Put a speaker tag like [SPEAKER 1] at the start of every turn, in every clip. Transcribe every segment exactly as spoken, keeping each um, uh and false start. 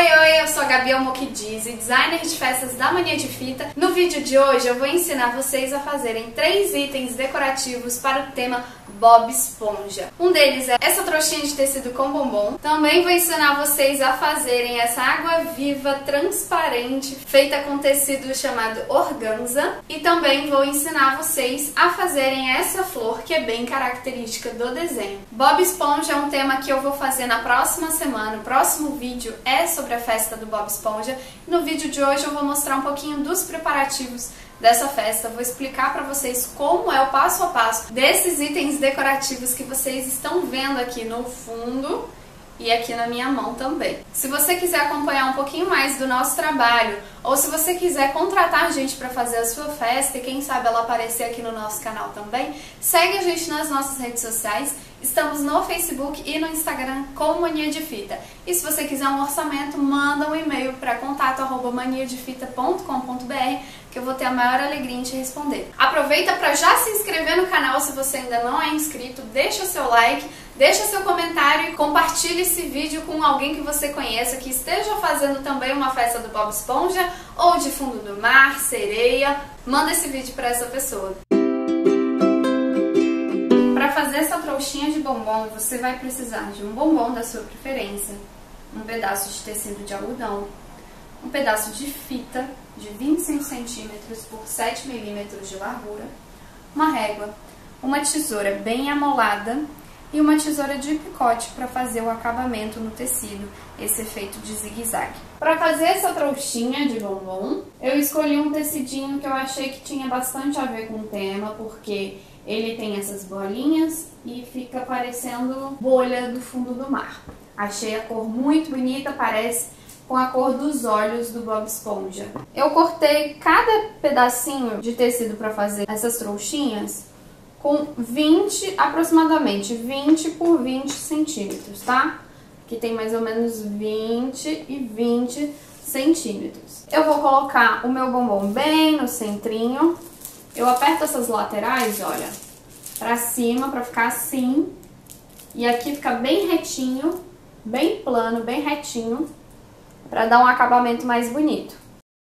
[SPEAKER 1] Oi, oi, eu sou a Gabi Almokidise, designer de festas da Mania de Fita. No vídeo de hoje eu vou ensinar vocês a fazerem três itens decorativos para o tema Bob Esponja. Um deles é essa trouxinha de tecido com bombom. Também vou ensinar vocês a fazerem essa água viva transparente feita com tecido chamado organza. E também vou ensinar vocês a fazerem essa flor que é bem característica do desenho. Bob Esponja é um tema que eu vou fazer na próxima semana. O próximo vídeo é sobre a festa do Bob Esponja. No vídeo de hoje eu vou mostrar um pouquinho dos preparativos dessa festa, vou explicar para vocês como é o passo a passo desses itens decorativos que vocês estão vendo aqui no fundo e aqui na minha mão também. Se você quiser acompanhar um pouquinho mais do nosso trabalho, ou se você quiser contratar a gente para fazer a sua festa e quem sabe ela aparecer aqui no nosso canal também, segue a gente nas nossas redes sociais. Estamos no Facebook e no Instagram como Mania de Fita. E se você quiser um orçamento, manda um e-mail para contato arroba mania de fita ponto com ponto br que eu vou ter a maior alegria em te responder. Aproveita para já se inscrever no canal se você ainda não é inscrito, deixa o seu like, deixa seu comentário e compartilhe esse vídeo com alguém que você conheça que esteja fazendo também uma festa do Bob Esponja ou de fundo do mar, sereia. Manda esse vídeo para essa pessoa. Para fazer essa trouxinha de bombom, você vai precisar de um bombom da sua preferência, um pedaço de tecido de algodão, um pedaço de fita de vinte e cinco centímetros por sete milímetros de largura, uma régua, uma tesoura bem amolada e uma tesoura de picote para fazer o acabamento no tecido, esse efeito de zigue-zague. Para fazer essa trouxinha de bombom, eu escolhi um tecidinho que eu achei que tinha bastante a ver com o tema, porque ele tem essas bolinhas e fica parecendo bolha do fundo do mar. Achei a cor muito bonita, parece com a cor dos olhos do Bob Esponja. Eu cortei cada pedacinho de tecido para fazer essas trouxinhas com vinte, aproximadamente vinte por vinte centímetros, tá? Que tem mais ou menos vinte e vinte centímetros. Eu vou colocar o meu bombom bem no centrinho. Eu aperto essas laterais, olha, pra cima, pra ficar assim. E aqui fica bem retinho, bem plano, bem retinho, pra dar um acabamento mais bonito.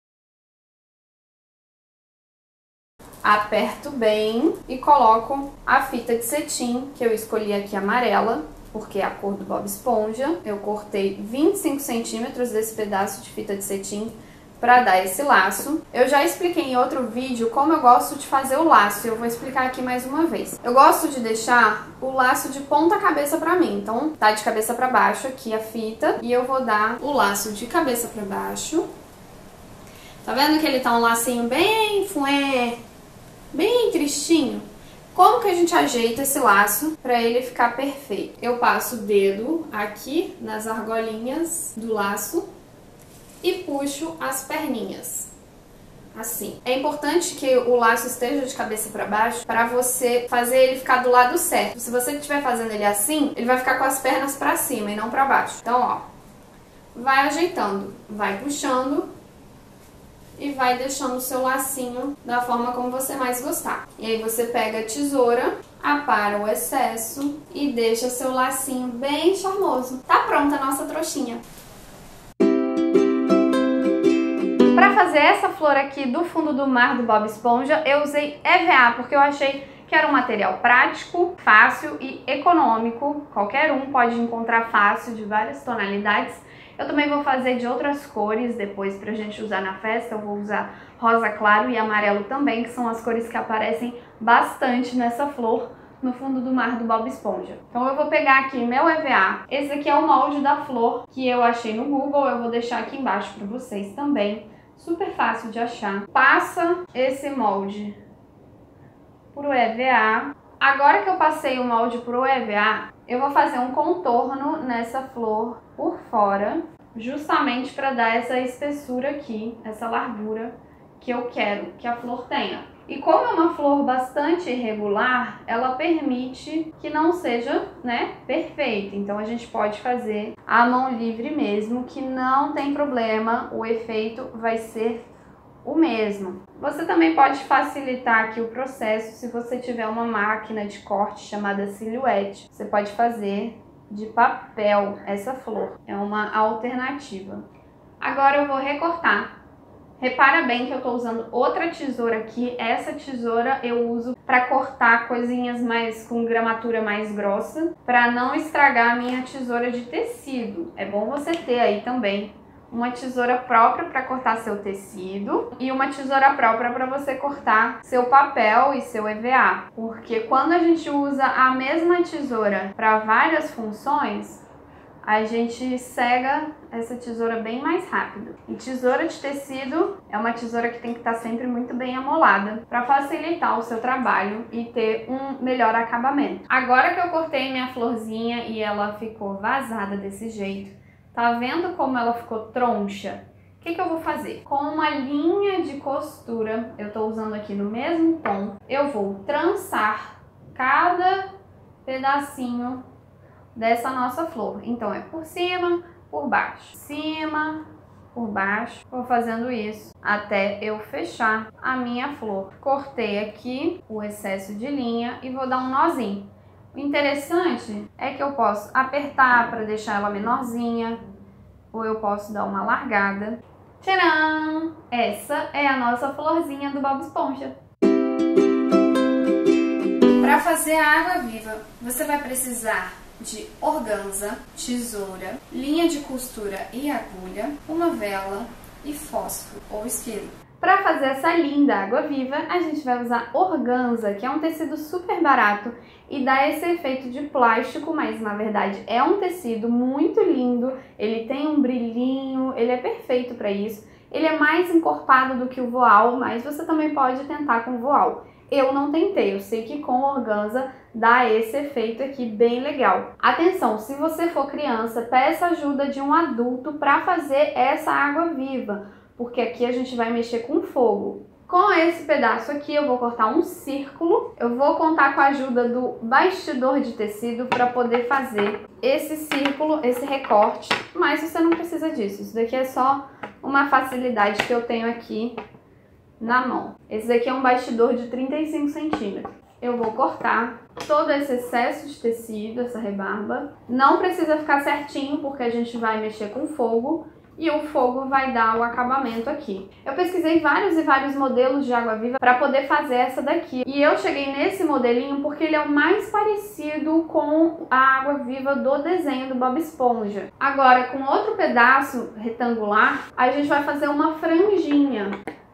[SPEAKER 1] Aperto bem e coloco a fita de cetim, que eu escolhi aqui amarela, porque é a cor do Bob Esponja. Eu cortei vinte e cinco centímetros desse pedaço de fita de cetim para dar esse laço. Eu já expliquei em outro vídeo como eu gosto de fazer o laço, eu vou explicar aqui mais uma vez. Eu gosto de deixar o laço de ponta cabeça pra mim, então tá de cabeça pra baixo aqui a fita e eu vou dar o laço de cabeça pra baixo. Tá vendo que ele tá um lacinho bem fué, bem tristinho? Como que a gente ajeita esse laço pra ele ficar perfeito? Eu passo o dedo aqui nas argolinhas do laço e puxo as perninhas, assim. É importante que o laço esteja de cabeça para baixo para você fazer ele ficar do lado certo. Se você estiver fazendo ele assim, ele vai ficar com as pernas para cima e não para baixo. Então, ó, vai ajeitando, vai puxando e vai deixando o seu lacinho da forma como você mais gostar. E aí você pega a tesoura, apara o excesso e deixa seu lacinho bem charmoso. Tá pronta a nossa trouxinha. Para fazer essa flor aqui do fundo do mar do Bob Esponja, eu usei E V A, porque eu achei que era um material prático, fácil e econômico. Qualquer um pode encontrar fácil, de várias tonalidades. Eu também vou fazer de outras cores depois pra gente usar na festa. Eu vou usar rosa claro e amarelo também, que são as cores que aparecem bastante nessa flor no fundo do mar do Bob Esponja. Então eu vou pegar aqui meu E V A. Esse aqui é o molde da flor que eu achei no Google. Eu vou deixar aqui embaixo para vocês também. Super fácil de achar. Passa esse molde pro E V A. Agora que eu passei o molde pro E V A, eu vou fazer um contorno nessa flor por fora, justamente para dar essa espessura aqui, essa largura que eu quero que a flor tenha. E como é uma flor bastante irregular, ela permite que não seja, né, perfeita. Então a gente pode fazer à mão livre mesmo, que não tem problema, o efeito vai ser o mesmo. Você também pode facilitar aqui o processo se você tiver uma máquina de corte chamada Silhouette. Você pode fazer de papel essa flor, é uma alternativa. Agora eu vou recortar. Repara bem que eu tô usando outra tesoura aqui. Essa tesoura eu uso para cortar coisinhas mais com gramatura mais grossa, para não estragar a minha tesoura de tecido. É bom você ter aí também uma tesoura própria para cortar seu tecido e uma tesoura própria para você cortar seu papel e seu E V A. Porque quando a gente usa a mesma tesoura para várias funções, a gente cega essa tesoura bem mais rápido. E tesoura de tecido é uma tesoura que tem que estar sempre muito bem amolada para facilitar o seu trabalho e ter um melhor acabamento. Agora que eu cortei minha florzinha e ela ficou vazada desse jeito, tá vendo como ela ficou troncha? O que que eu vou fazer? Com uma linha de costura, eu tô usando aqui no mesmo tom, eu vou trançar cada pedacinho dessa nossa flor. Então é por cima, por baixo, cima, por baixo. Vou fazendo isso até eu fechar a minha flor. Cortei aqui o excesso de linha e vou dar um nozinho. O interessante é que eu posso apertar para deixar ela menorzinha, ou eu posso dar uma largada. Tcharam! Essa é a nossa florzinha do Bob Esponja. Para fazer a água viva, você vai precisar de organza, tesoura, linha de costura e agulha, uma vela e fósforo ou isqueiro. Para fazer essa linda água viva, a gente vai usar organza, que é um tecido super barato e dá esse efeito de plástico, mas na verdade é um tecido muito lindo, ele tem um brilhinho, ele é perfeito para isso. Ele é mais encorpado do que o voal, mas você também pode tentar com voal. Eu não tentei, eu sei que com organza dá esse efeito aqui bem legal. Atenção, se você for criança, peça ajuda de um adulto para fazer essa água viva, porque aqui a gente vai mexer com fogo. Com esse pedaço aqui eu vou cortar um círculo, eu vou contar com a ajuda do bastidor de tecido para poder fazer esse círculo, esse recorte, mas você não precisa disso, isso daqui é só uma facilidade que eu tenho aqui na mão. Esse daqui é um bastidor de trinta e cinco centímetros. Eu vou cortar todo esse excesso de tecido, essa rebarba. Não precisa ficar certinho porque a gente vai mexer com fogo e o fogo vai dar o acabamento aqui. Eu pesquisei vários e vários modelos de água viva para poder fazer essa daqui. E eu cheguei nesse modelinho porque ele é o mais parecido com a água viva do desenho do Bob Esponja. Agora, com outro pedaço retangular, a gente vai fazer uma franjinha.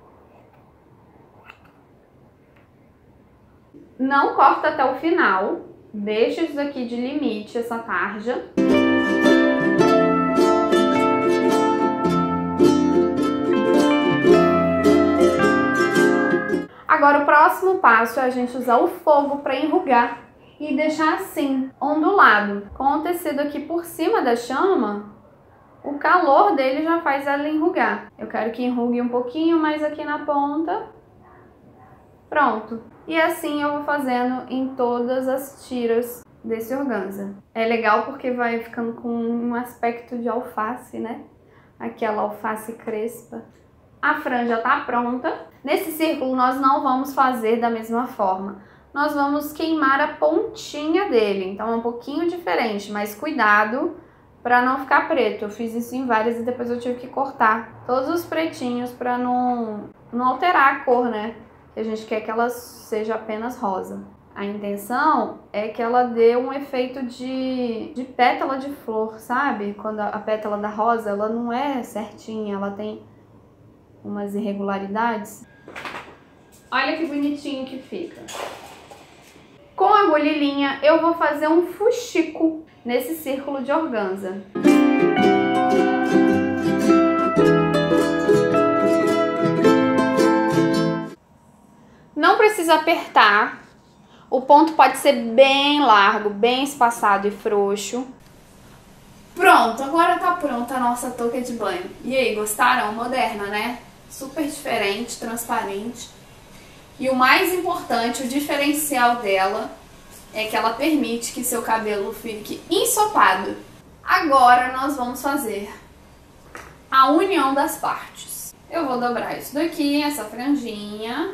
[SPEAKER 1] Não corta até o final, deixa isso aqui de limite, essa tarja. Agora o próximo passo é a gente usar o fogo para enrugar e deixar assim, ondulado. Com o tecido aqui por cima da chama, o calor dele já faz ela enrugar. Eu quero que enrugue um pouquinho mais aqui na ponta. Pronto. E assim eu vou fazendo em todas as tiras desse organza. É legal porque vai ficando com um aspecto de alface, né? Aquela alface crespa. A franja tá pronta. Nesse círculo nós não vamos fazer da mesma forma. Nós vamos queimar a pontinha dele. Então é um pouquinho diferente, mas cuidado para não ficar preto. Eu fiz isso em várias e depois eu tive que cortar todos os pretinhos para não, não alterar a cor, né? A gente quer que ela seja apenas rosa. A intenção é que ela dê um efeito de, de pétala de flor, sabe? Quando a, a pétala da rosa, ela não é certinha, ela tem umas irregularidades. Olha que bonitinho que fica. Com a agulha e linha, eu vou fazer um fuxico nesse círculo de organza. Não precisa apertar, o ponto pode ser bem largo, bem espaçado e frouxo. Pronto, agora tá pronta a nossa touca de banho. E aí, gostaram? Moderna, né? Super diferente, transparente. E o mais importante, o diferencial dela, é que ela permite que seu cabelo fique ensopado. Agora nós vamos fazer a união das partes. Eu vou dobrar isso daqui, essa franjinha,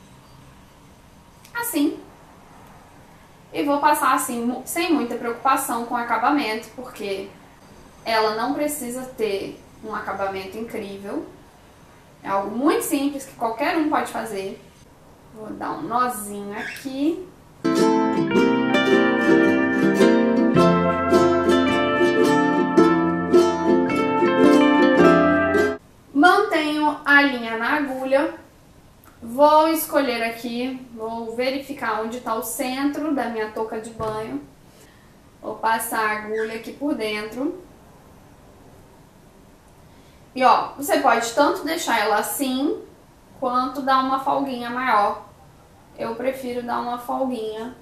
[SPEAKER 1] assim. E vou passar assim, sem muita preocupação com o acabamento, porque ela não precisa ter um acabamento incrível. É algo muito simples que qualquer um pode fazer. Vou dar um nozinho aqui. Mantenho a linha na agulha. Vou escolher aqui, vou verificar onde está o centro da minha touca de banho. Vou passar a agulha aqui por dentro. E ó, você pode tanto deixar ela assim, quanto dar uma folguinha maior. Eu prefiro dar uma folguinha,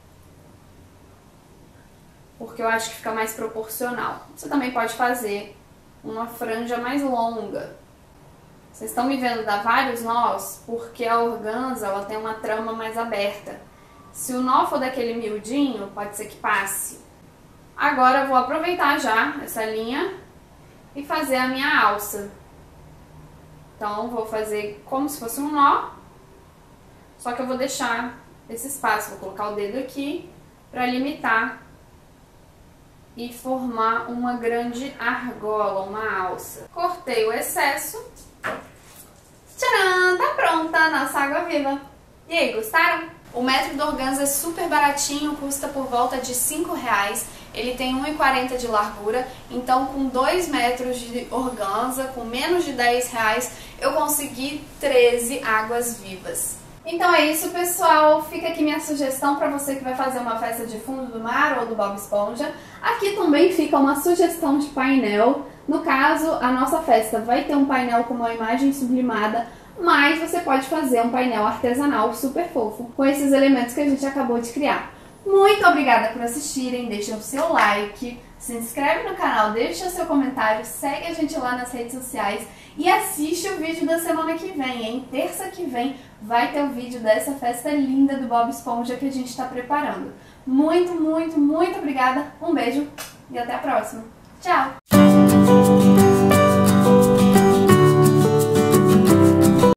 [SPEAKER 1] porque eu acho que fica mais proporcional. Você também pode fazer uma franja mais longa. Vocês estão me vendo dar vários nós, porque a organza ela tem uma trama mais aberta. Se o nó for daquele miudinho, pode ser que passe. Agora eu vou aproveitar já essa linha e fazer a minha alça. Então vou fazer como se fosse um nó, só que eu vou deixar esse espaço, vou colocar o dedo aqui para limitar e formar uma grande argola, uma alça. Cortei o excesso. Tcharam! Tá pronta a nossa água viva. E aí, gostaram? O metro do organza é super baratinho, custa por volta de cinco reais. Ele tem um e quarenta de largura, então com dois metros de organza, com menos de dez reais, eu consegui treze águas vivas. Então é isso, pessoal. Fica aqui minha sugestão para você que vai fazer uma festa de fundo do mar ou do Bob Esponja. Aqui também fica uma sugestão de painel. No caso, a nossa festa vai ter um painel com uma imagem sublimada, mas você pode fazer um painel artesanal super fofo, com esses elementos que a gente acabou de criar. Muito obrigada por assistirem, deixem o seu like, se inscreve no canal, deixa o seu comentário, segue a gente lá nas redes sociais e assiste o vídeo da semana que vem, hein? Terça que vem vai ter o vídeo dessa festa linda do Bob Esponja que a gente está preparando. Muito, muito, muito obrigada, um beijo e até a próxima. Tchau!